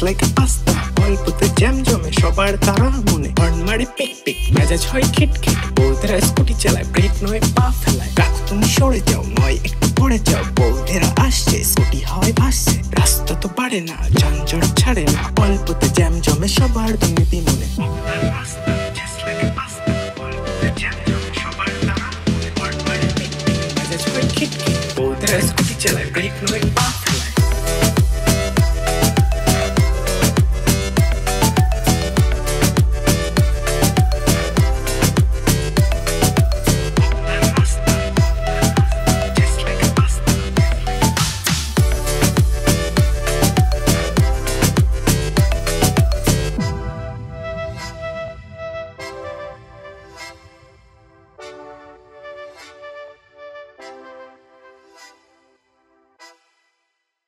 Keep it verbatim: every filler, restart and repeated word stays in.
like pasta অল্পতে jam জমে সবার তারা মনে হর্ন মারে পিক পিক মেজাজ হয় খিটখিট বউদেরা স্কুটি চালায় ব্রেক নয় পা ফেলায় কাকু তুমি সরে যাও নয় একটু পড়ে যাও বউদেরা আসছে স্কুটি হয় ভাসছে রাস্তা তো পারে না যানজট ছাড়ে না অল্পতে জ্যাম জমে সবার দুর্নীতি মনে মেজাজ হয় খিটখিট বউদেরা স্কুটি চালায় ব্রেক নয় পা